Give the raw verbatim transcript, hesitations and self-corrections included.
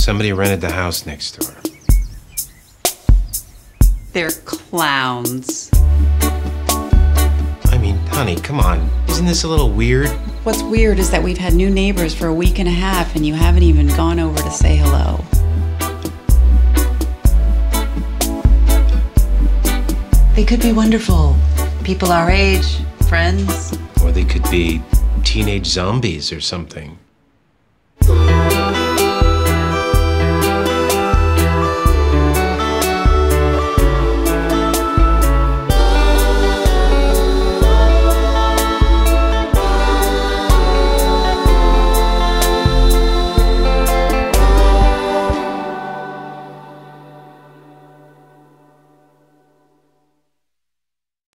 Somebody rented the house next door. They're clowns. I mean, honey, come on. Isn't this a little weird? What's weird is that we've had new neighbors for a week and a half and you haven't even gone over to say hello. They could be wonderful. People our age, friends. Or they could be teenage zombies or something.